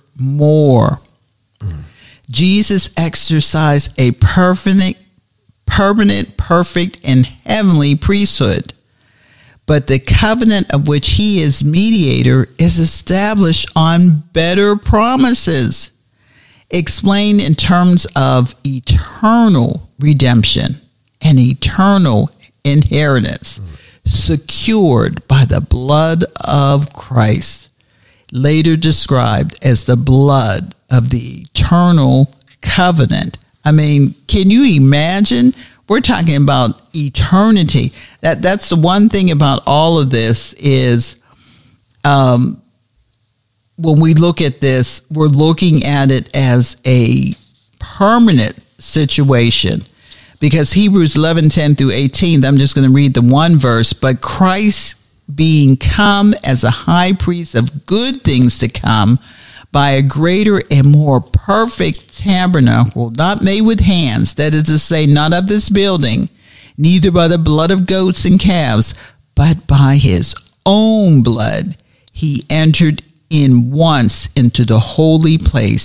Mm. Jesus exercised a permanent, permanent, perfect, and heavenly priesthood. But the covenant of which he is mediator is established on better promises, explained in terms of eternal redemption and eternal inheritance, secured by the blood of Christ, later described as the blood of the eternal covenant. I mean, can you imagine? We're talking about eternity. That that's the one thing about all of this is, um, when we look at this, we're looking at it as a permanent situation. Because Hebrews eleven, ten through eighteen, I'm just going to read the one verse. But Christ being come as a high priest of good things to come, by a greater and more perfect tabernacle, not made with hands, that is to say, not of this building, neither by the blood of goats and calves, but by his own blood, he entered in once into the holy place,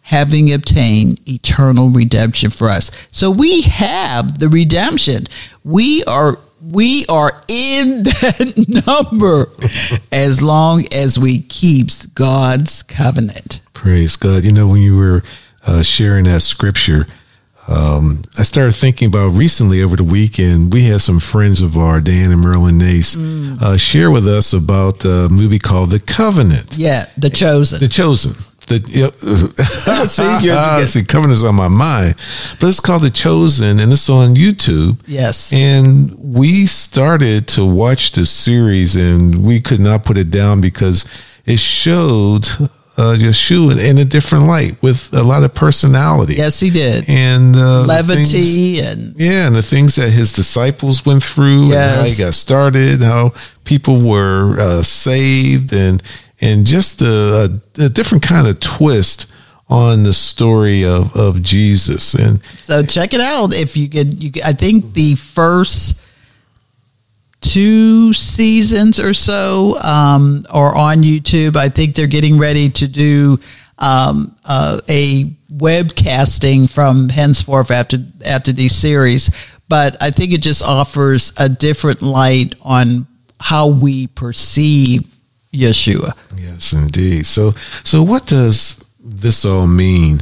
having obtained eternal redemption for us. So we have the redemption. We are we are in that number as long as we keep God's covenant. Praise God. You know, when you were uh, sharing that scripture, um, I started thinking about recently over the weekend, we had some friends of ours, Dan and Merlin Nace, mm. uh, share with us about a movie called The Covenant. Yeah, The Chosen. The Chosen. The, yep. see, you're, see, Covenant's on my mind. But it's called The Chosen, and it's on YouTube. Yes. And we started to watch the series, and we could not put it down because it showed uh, Yeshua in a different light with a lot of personality. Yes, he did. And uh, levity. Things, and yeah, and the things that his disciples went through, yes. and how he got started, how people were uh, saved, and And just a, a, a different kind of twist on the story of, of Jesus. And so check it out. If you could, you could, I think the first two seasons or so um, are on YouTube. I think they're getting ready to do um, uh, a webcasting from henceforth after after these series. But I think it just offers a different light on how we perceive Yeshua. Yes, indeed. So, so what does this all mean?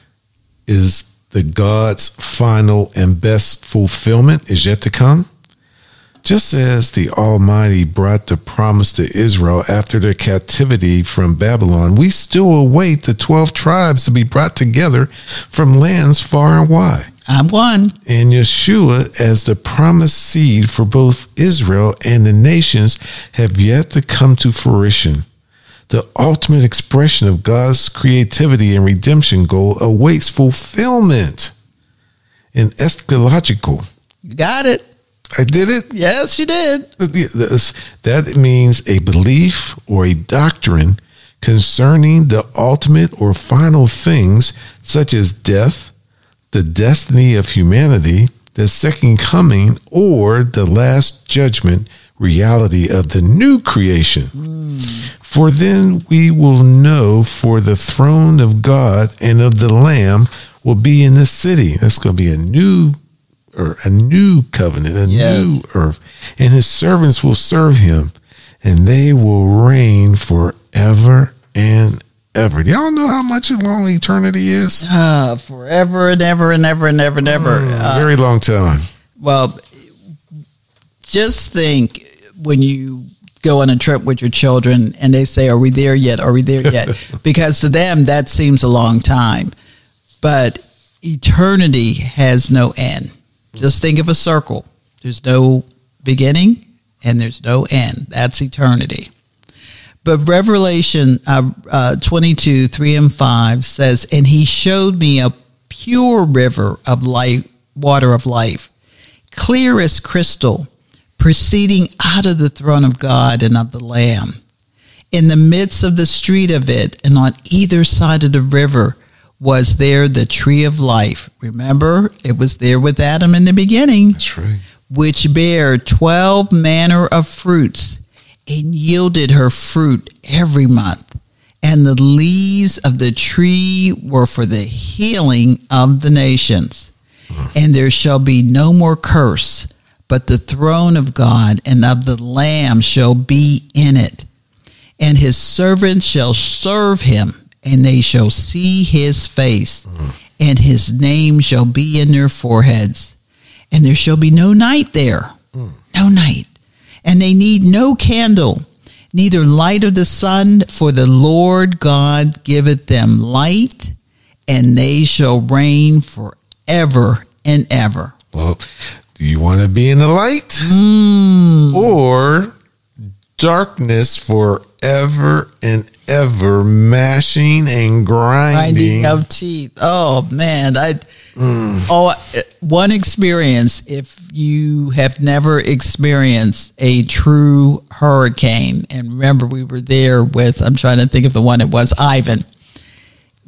Is the God's final and best fulfillment is yet to come? Just as the Almighty brought the promise to Israel after their captivity from Babylon, we still await the twelve tribes to be brought together from lands far and wide. I'm one. And Yeshua, as the promised seed for both Israel and the nations, have yet to come to fruition. The ultimate expression of God's creativity and redemption goal awaits fulfillment in eschatological. You got it. I did it? Yes, you did. That means a belief or a doctrine concerning the ultimate or final things, such as death, the destiny of humanity, the second coming, or the last judgment reality of the new creation. Mm. For then we will know, for the throne of God and of the Lamb will be in this city. That's going to be a new or a new covenant, a yes. new earth, and his servants will serve him, and they will reign forever and ever. Do y'all know how much a long eternity is? Uh, forever and ever and ever and ever and ever. Uh, uh, very long time. Well, just think when you go on a trip with your children and they say, are we there yet? Are we there yet? Because to them, that seems a long time. But eternity has no end. Just think of a circle. There's no beginning and there's no end. That's eternity. But Revelation uh, uh, twenty-two, three and five says, and he showed me a pure river of life, water of life, clear as crystal, proceeding out of the throne of God and of the Lamb. In the midst of the street of it, and on either side of the river, was there the tree of life. Remember, it was there with Adam in the beginning. That's right. Which bare twelve manner of fruits, and yielded her fruit every month. And the leaves of the tree were for the healing of the nations. Mm. And there shall be no more curse, but the throne of God and of the Lamb shall be in it. And his servants shall serve him, and they shall see his face, mm. and his name shall be in their foreheads. And there shall be no night there, mm. no night. And they need no candle, neither light of the sun, for the Lord God giveth them light, and they shall reign forever and ever. Well, do you want to be in the light? Mm. Or darkness forever and ever, mashing and grinding? Grinding of teeth. Oh, man. I... Mm. Oh, one experience, if you have never experienced a true hurricane, and remember we were there with, I'm trying to think of the one it was, Ivan.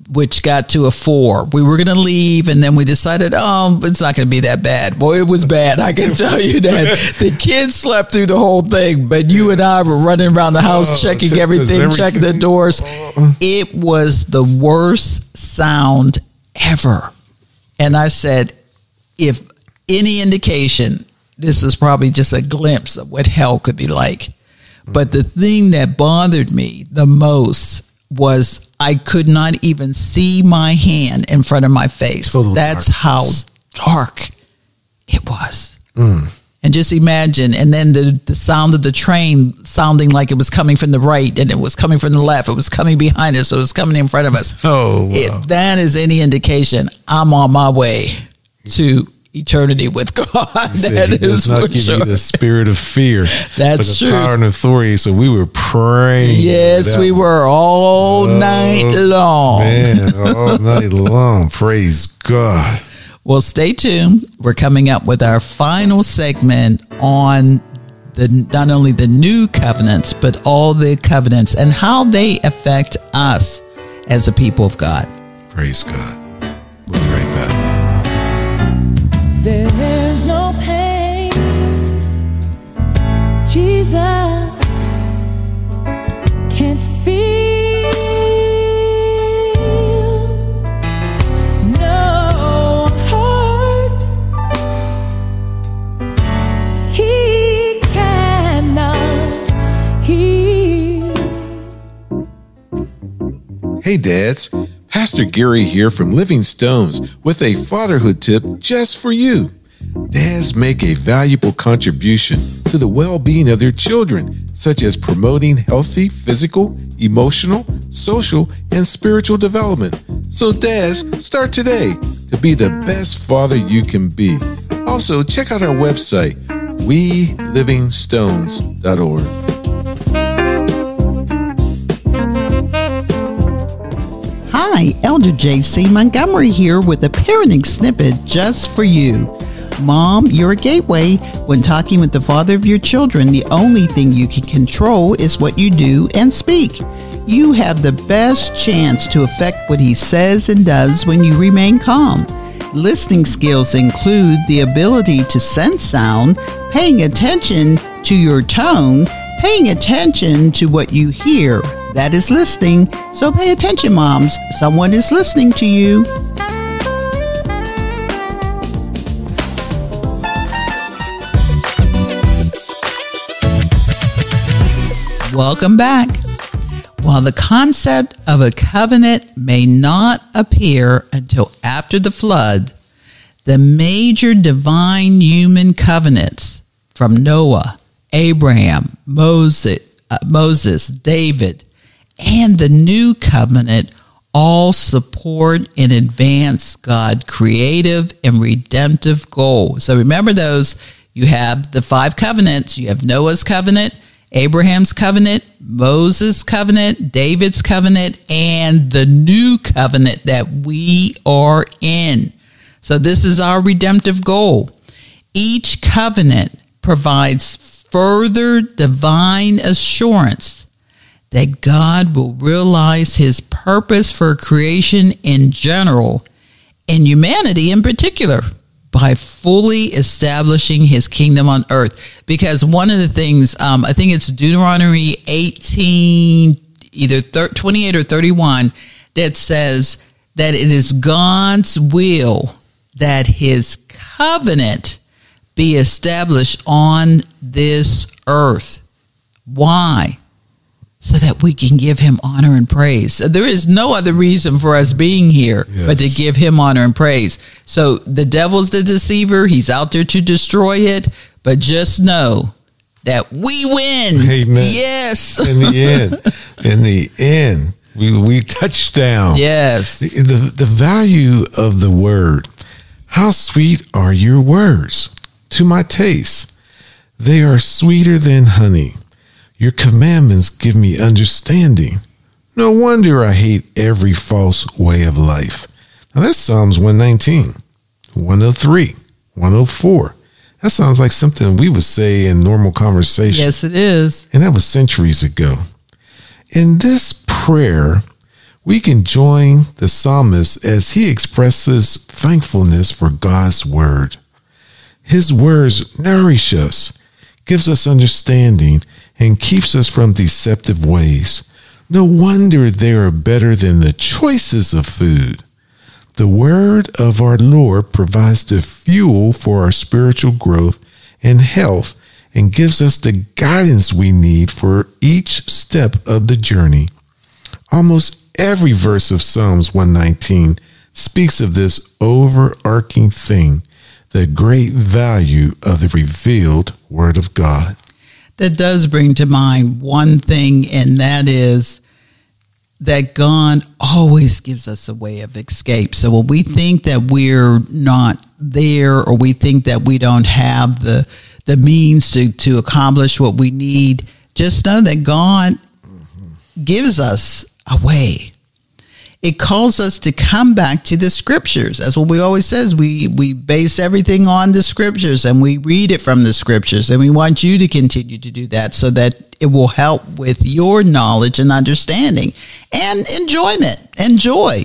which got to a four. We were going to leave, and then we decided, oh, it's not going to be that bad. Boy, it was bad. I can tell you that. The kids slept through the whole thing, but you and I were running around the house, oh, checking check everything, everything, checking the doors. It was the worst sound ever. And I said, if any indication, this is probably just a glimpse of what hell could be like. But the thing that bothered me the most was I could not even see my hand in front of my face. Total That's darkness. How dark it was. Mm. And just imagine, and then the, the sound of the train sounding like it was coming from the right, and it was coming from the left. It was coming behind us. So it was coming in front of us. Oh, wow. If that is any indication, I'm on my way to eternity with God. He that he is does not for give sure. you the spirit of fear. That's but the true. Power and authority. So we were praying. Yes, we were all oh, night long. Man, all night long. Praise God. Well, stay tuned. We're coming up with our final segment on the not only the new covenants, but all the covenants and how they affect us as a people of God. Praise God. We'll be right back. There's no pain, Jesus can't feel, no hurt he cannot heal. Hey dads, Pastor Gary here from Living Stones with a fatherhood tip just for you. Dads make a valuable contribution to the well-being of their children, such as promoting healthy physical, emotional, social, and spiritual development. So dads, start today to be the best father you can be. Also, check out our website, we living stones dot org. Hi, Elder J C Montgomery here with a parenting snippet just for you. Mom, you're a gateway. When talking with the father of your children, the only thing you can control is what you do and speak. You have the best chance to affect what he says and does when you remain calm. Listening skills include the ability to sense sound, paying attention to your tone, paying attention to what you hear. That is listening. So pay attention, moms. Someone is listening to you. Welcome back. While the concept of a covenant may not appear until after the flood, the major divine human covenants from Noah, Abraham, Moses, uh, Moses, David, and the new covenant all support and advance God's creative and redemptive goal. So remember those. You have the five covenants. You have Noah's covenant, Abraham's covenant, Moses' covenant, David's covenant, and the new covenant that we are in. So this is our redemptive goal. Each covenant provides further divine assurance that God will realize his purpose for creation in general and humanity in particular by fully establishing his kingdom on earth. Because one of the things, um, I think it's Deuteronomy eighteen, either twenty-eight or thirty-one, that says that it is God's will that his covenant be established on this earth. Why? So that we can give him honor and praise. So there is no other reason for us being here yes. but to give him honor and praise. So the devil's the deceiver. He's out there to destroy it. But just know that we win. Amen. Yes. In the end. In the end. We we touch down. Yes. The, the, the value of the word. How sweet are your words to my taste. They are sweeter than honey. Your commandments give me understanding. No wonder I hate every false way of life. Now that's Psalms one nineteen, one oh three, one oh four. That sounds like something we would say in normal conversation. Yes, it is. And that was centuries ago. In this prayer, we can join the psalmist as he expresses thankfulness for God's word. His words nourish us, gives us understanding, and keeps us from deceptive ways. No wonder they are better than the choices of food. The word of our Lord provides the fuel for our spiritual growth and health and gives us the guidance we need for each step of the journey. Almost every verse of Psalms one nineteen speaks of this overarching thing, the great value of the revealed Word of God. That does bring to mind one thing, and that is that God always gives us a way of escape. So when we think that we're not there, or we think that we don't have the the means to, to accomplish what we need, just know that God gives us a way. It calls us to come back to the scriptures. That's what we always says. We we base everything on the scriptures, and we read it from the scriptures. And we want you to continue to do that so that it will help with your knowledge and understanding and enjoyment and joy.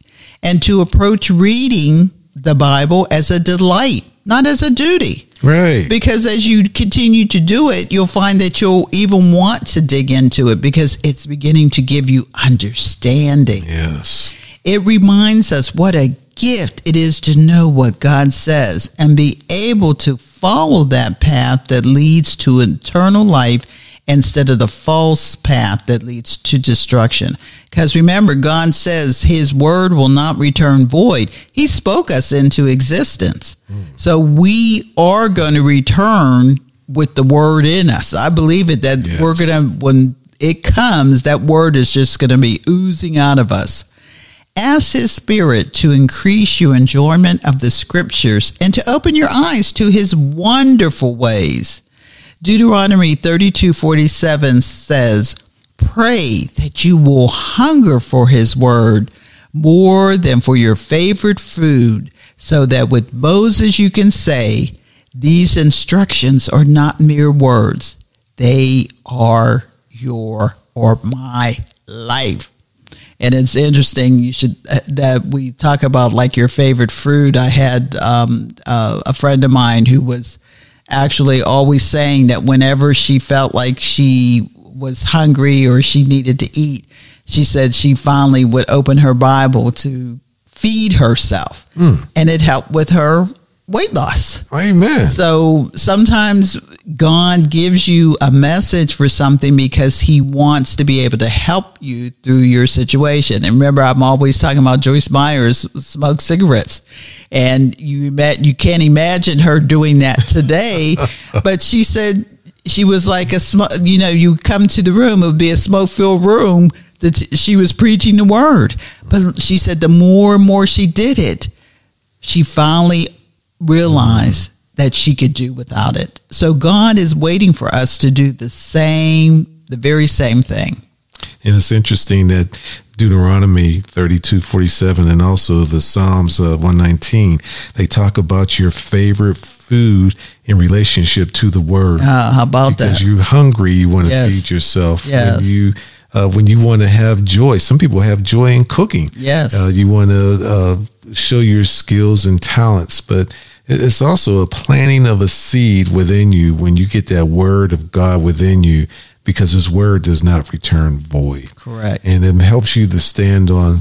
And to approach reading the Bible as a delight, not as a duty. Right. Because as you continue to do it, you'll find that you'll even want to dig into it because it's beginning to give you understanding. Yes. It reminds us what a gift it is to know what God says and be able to follow that path that leads to eternal life instead of the false path that leads to destruction. Because remember, God says his word will not return void. He spoke us into existence. Mm. So we are going to return with the word in us. I believe it that yes. we're going to, when it comes, that word is just going to be oozing out of us. Ask his spirit to increase your enjoyment of the scriptures and to open your eyes to his wonderful ways. Deuteronomy thirty-two forty-seven says, pray that you will hunger for his word more than for your favorite food, so that with Moses you can say, these instructions are not mere words. They are your or my life. And it's interesting you should that we talk about like your favorite food. I had um, uh, a friend of mine who was actually always saying that whenever she felt like she was hungry or she needed to eat, she said she finally would open her Bible to feed herself. Mm. And it helped with her weight loss. Amen. So sometimes God gives you a message for something because he wants to be able to help you through your situation. And remember, I'm always talking about Joyce Myers smoked cigarettes. And you met, you can't imagine her doing that today. But she said she was like a smoke, you know, you come to the room, it would be a smoke-filled room that she was preaching the word. But she said the more and more she did it, she finally realized that she could do without it. So God is waiting for us to do the same, the very same thing. And it's interesting that Deuteronomy thirty-two forty-seven and also the Psalms uh, one nineteen, they talk about your favorite food in relationship to the word. Uh, how about because that? Because you're hungry, you want to yes. feed yourself. Yes. When you, uh, when you want to have joy, some people have joy in cooking. Yes. Uh, you want to uh, show your skills and talents, but it's also a planting of a seed within you when you get that word of God within you, because his word does not return void. Correct. And it helps you to stand on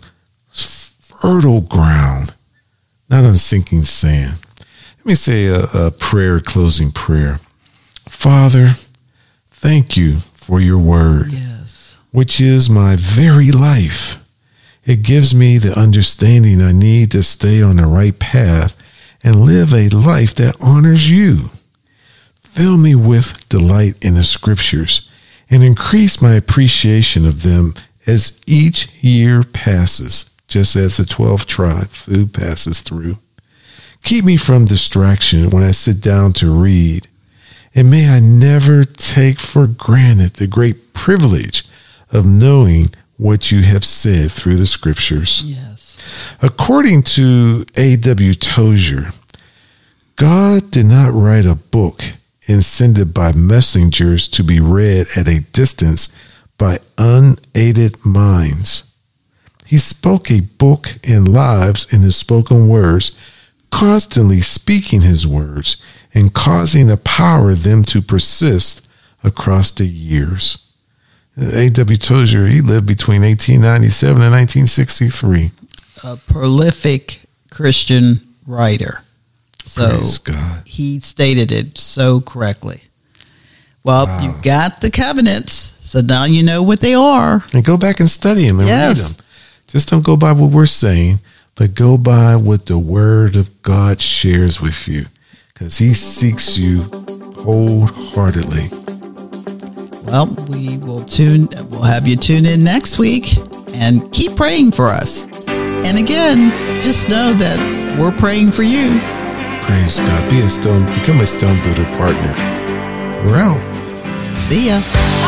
fertile ground, not on sinking sand. Let me say a, a prayer, closing prayer. Father, thank you for your word, yes, which is my very life. It gives me the understanding I need to stay on the right path and live a life that honors you. Fill me with delight in the scriptures and increase my appreciation of them as each year passes, just as the twelfth tribe food passes through. Keep me from distraction when I sit down to read, and may I never take for granted the great privilege of knowing what you have said through the scriptures. Yes. According to A W Tozier, God did not write a book and send it by messengers to be read at a distance by unaided minds. He spoke a book and lives in his spoken words, constantly speaking his words and causing the power of them to persist across the years. A W Tozier, he lived between eighteen ninety-seven and nineteen sixty-three. A prolific Christian writer. So Praise God. He stated it so correctly. Well, Wow. you've got the covenants, so now you know what they are. And go back and study them and Yes. read them. Just don't go by what we're saying, but go by what the Word of God shares with you, because He seeks you wholeheartedly. Well, we will tune. We'll have you tune in next week and keep praying for us. And again, just know that we're praying for you. Praise God. Be a stone. Become a Stone Builder partner. We're out. See ya.